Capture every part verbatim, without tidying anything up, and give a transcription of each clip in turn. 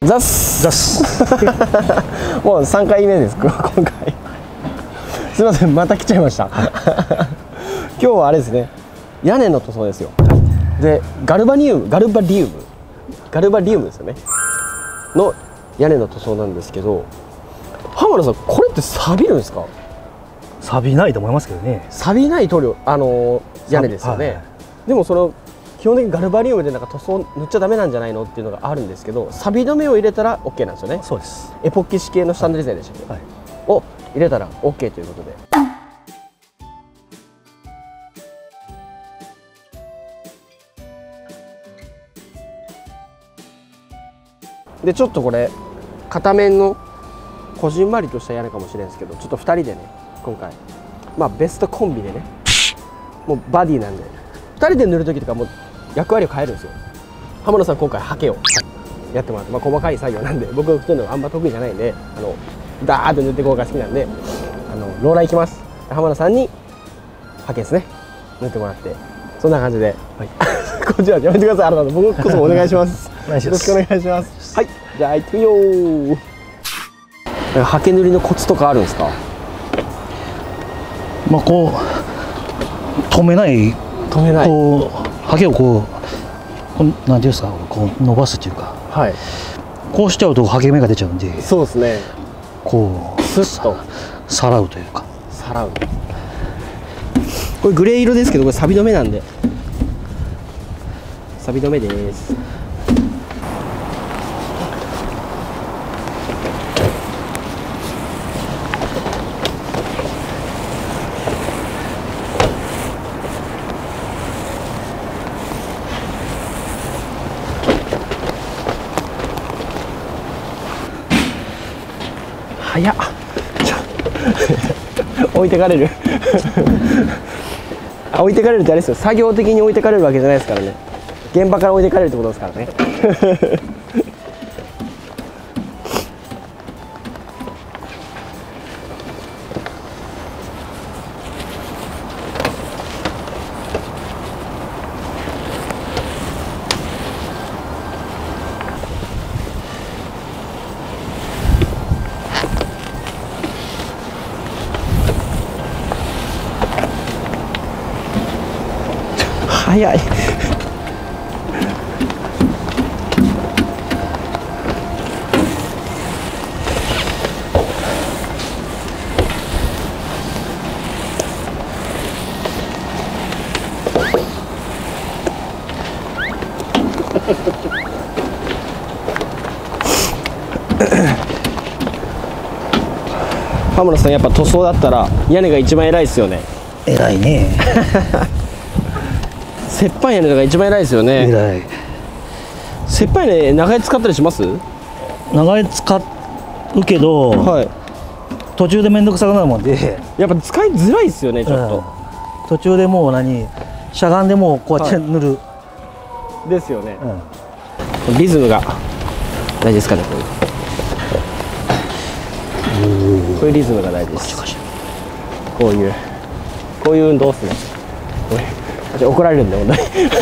ザスザスもうさんかいめです今回すみませんまた来ちゃいました今日はあれですね屋根の塗装ですよ。でガルバニウムガルバリウムガルバリウムですよねの屋根の塗装なんですけど、浜田さんこれって錆びるんですか？ 錆びないと思いますけどね。 錆びない塗料あの屋根ですよね、はい、でもその基本的にガルバリウムでなんか塗装塗っちゃダメなんじゃないのっていうのがあるんですけど、錆び止めを入れたら オーケー なんですよね。 そうです。 エポキシ系のスタンドデザインでしたっけ、はい、を入れたら オーケー ということで。でちょっとこれ片面のこじんまりとした屋根かもしれないですけど、ちょっとふたりでね今回まあベストコンビでね、もうバディなんでふたりで塗る時とかもう役割を変えるんですよ。浜野さん今回ハケをやってもらって、まあ、細かい作業なんで僕そういうのあんま得意じゃないんで、あのダーッと塗っていこうが好きなんで、あのローラーいきます。浜野さんにハケですね塗ってもらって、そんな感じで、はい、こちらやめてください。あの僕こそお願いしますよろしくお願いします。はい、じゃあ行ってみよう。ハケ塗りのコツとかあるんですか？ まあこう止めない止めないこうハケをこうこうなんていうんですか、こう伸ばすっていうか、はい、こうしちゃうとハケ目が出ちゃうんで、 そうですね、 こうスッとさらうというか、 さらう。これグレー色ですけどこれ錆び止めなんで錆び止めです。早っ置いてかれるあ置いてかれるってあれですよ、作業的に置いてかれるわけじゃないですからね、現場から置いてかれるってことですからね早い浜野さんやっぱ塗装だったら屋根が一番偉いですよね。 偉いね鉄板屋根が一番偉いですよね。 偉い。 鉄板屋根長い使ったりします？ 長い使うけど、はい、途中で面倒くさくなるもんでやっぱ使いづらいですよねちょっと、 うん、途中でもう何しゃがんでもうこうやって塗る、 はい、ですよね、うん、リズムが大事ですかね。こういうこういうリズムが大事です。こういうこういう運動ですね。こういう怒られるんで本当に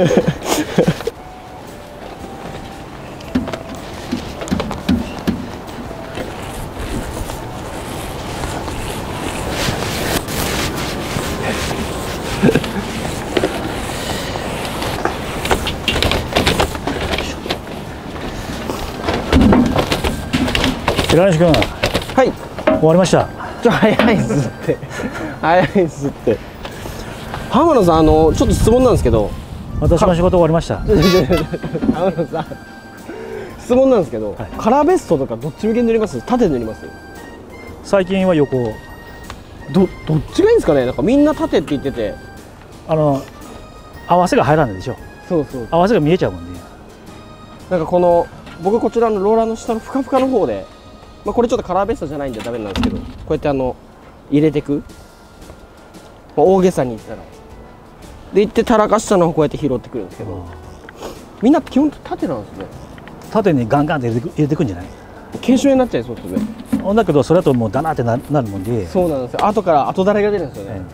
寺西君、 はい、 終わりました。 ちょ早いっすって早いっすって。浜野さん、あのちょっと質問なんですけど、 私の仕事終わりました。 浜野さん質問なんですけど、はい、カラーベストとかどっち向けに塗ります？縦塗ります？ 最近は横。 どどっちがいいんですかね。なんかみんな縦って言ってて、 あの合わせが入らないでしょ。そうそう、合わせが見えちゃうもんね。なんかこの僕こちらのローラーの下のふかふかの方で、まあ、これちょっとカラーベストじゃないんでダメなんですけど、こうやってあの入れていく、まあ、大げさに言ったらで言ってたらかしたのをこうやって拾ってくるんですけど、みんな基本縦なんですね。縦にガンガンって入れてく、入れてくんじゃない？検証になっちゃいそうですね。だけどそれだともうダナって な, なるもんで。そうなんですよ。後から後だれが出るんですよね、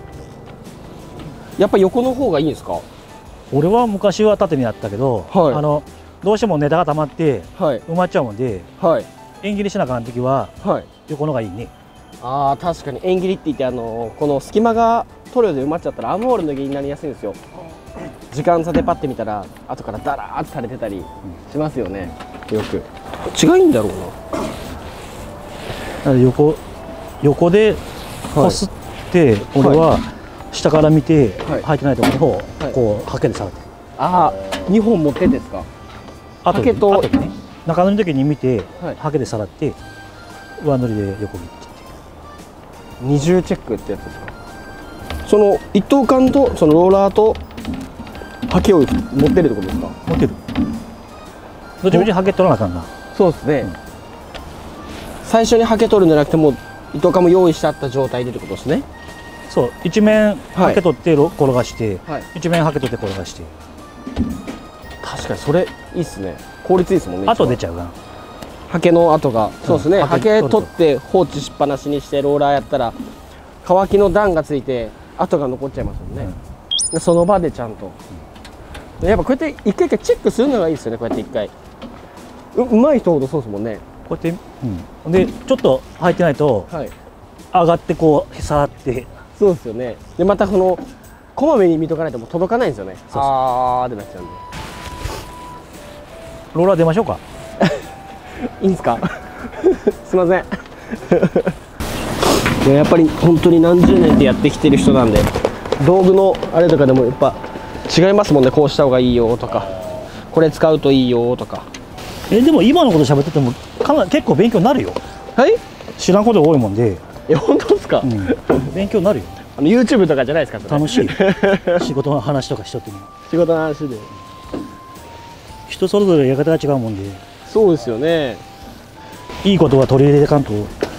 うん、やっぱ横の方がいいんですか？俺は昔は縦にやったけど、はい、あのどうしてもネタが溜まってはい埋まっちゃうもんで、 はい、 円切りしなあかん時ははい、 横のがいいね。 ああ確かに円切りって言って、あのー、この隙間が塗料で埋まっちゃったらアモールの原因になりやすいんですよ。時間差でパッて見たら後からダラーって垂れてたりしますよね、よく。違いんだろうな。 なので横横でこすって、はい、俺は下から見て、はい、入ってないところをこうハケで触って、 ああにほん持ってですか。 ハケと後でね、中塗りの時に見て、はい、ハケで触って上塗りで横切って二重チェックってやつですか。その一等間とそのローラーとハケを持ってるってことですか。 持ってる。どっちみちハケ取らなあかんな。 そうですね、うん、最初にハケ取るんじゃなくてもう一等間も用意してあった状態でってことですね。 そう、一面ハケ取って、はい、転がして、はい、一面ハケ取って転がして。 確かにそれいいっすね。効率いいですもんね。 後出ちゃうかな。 ハケの跡が、そうですね、ハケ取って放置しっぱなしにしてローラーやったら乾きの段がついて跡が残っちゃいますもんね、うん、その場でちゃんと、うん、やっぱこうやって一回一回チェックするのがいいですよね。こうやって一回 う, うまい人ほどそうですもんね。 こうやって、うん、でちょっと入ってないと、はい、上がってこう触って、 そうですよね。でまたこのこまめに見とかないともう届かないんですよね。そうそう、あーってなっちゃうんで。 ローラー出ましょうか。 いいんですか。すいません。やっぱり本当に何十年ってやってきてる人なんで、道具のあれとかでもやっぱ違いますもんね。こうした方がいいよとか、これ使うといいよとか。 えでも今のこと喋っててもかなり結構勉強になるよ。はい、知らんことが多いもんで。 え本当ですか、うん、 勉強になるよ。 あの YouTube とかじゃないですか。 楽しい。仕事の話とかしとっても仕事の話で人それぞれやり方が違うもんで。 そうですよね。 いいことは取り入れてかんと。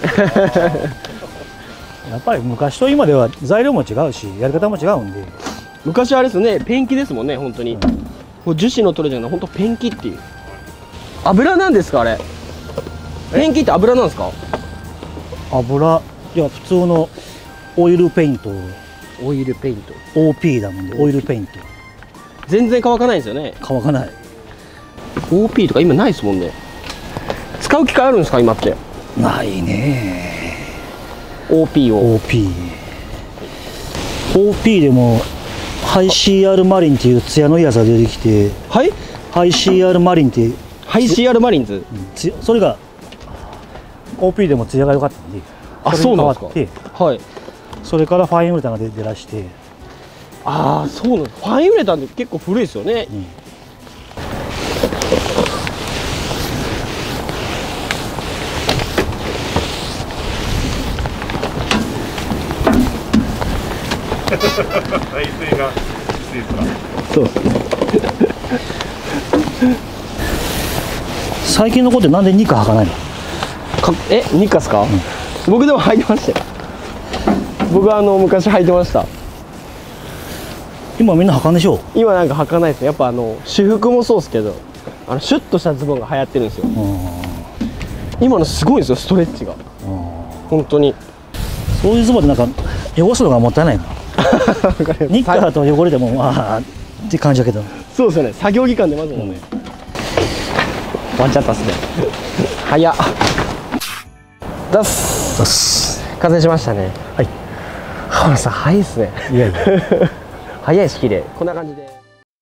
やっぱり昔と今では材料も違うしやり方も違うんで。 昔あれですよね、ペンキですもんね。本当に、うん、もう樹脂の取れじゃなくて本当ペンキっていう。油なんですかあれ。ペンキって油なんですか。 油、いや普通のオイルペイント。 オイルペイントオーピー だもんで、オイルペイント全然乾かないんですよね。 乾かない。 オーピー とか今ないですもんね。使う機会あるんですか今って。 ないね。 オーピー をオーピー オーピー でもハイ シーアール マリンっていうツヤのいいやつが出てきて。はい、ハイ シーアール マリンって。 ハイ シーアール マリンズ、 うん、それが オーピー でもツヤが良かったんで、 あ、そうなんですか。はい、 それからファインウレタンが出だして。 ああ、そうなんです。ファインウレタンって結構古いですよね、うん。 排水がきついですか。 そうですね。 最近の子ってなんでニカ履かないの？ かえ、ニカですか？うん、僕でも履いてましたよ。僕はあの昔履いてました。 今みんな履かんでしょ？ 今なんか履かないですね。やっぱあの私服もそうですけど、あのシュッとしたズボンが流行ってるんですよ。今のすごいんですよ、ストレッチが。本当に。 そういうズボンでなんか汚すのがもったいないな。ニッカだと汚れてもまあって感じだけど。 そうですよね。作業着感出ますもんね。終わっちゃったっすね。早っ。出す。出す。完成しましたね。はい。浜田さん早いですね。いやいや。早いし綺麗。こんな感じで。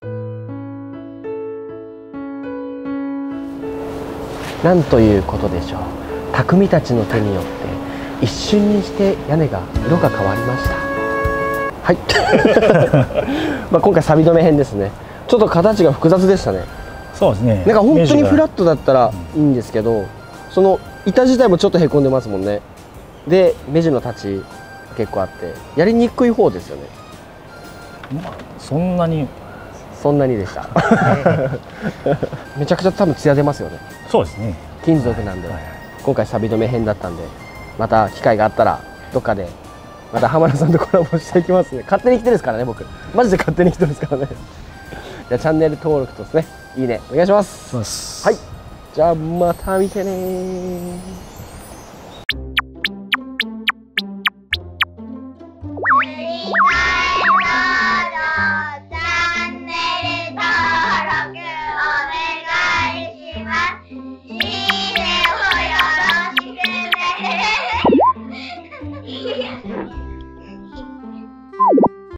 なんということでしょう。匠たちの手によって一瞬にして屋根が色が変わりました。はい。まあ今回錆止め編ですね。ちょっと形が複雑でしたね。 そうですね。 なんか本当にフラットだったらいいんですけど、うん、その板自体もちょっとへこんでますもんね。で目地の立ち結構あってやりにくい方ですよね。 まあそんなにそんなにでした。めちゃくちゃ多分艶出ますよね。 そうですね。 金属なんで、はいはい、今回錆止め編だったんで、また機会があったらどっかでまた浜田さんとコラボしていきますね。勝手に来てるんですからね、僕マジで勝手に来てるんですからね。じゃあチャンネル登録とですね、いいねお願いします。はい、じゃあまた見てね。 ありがとう。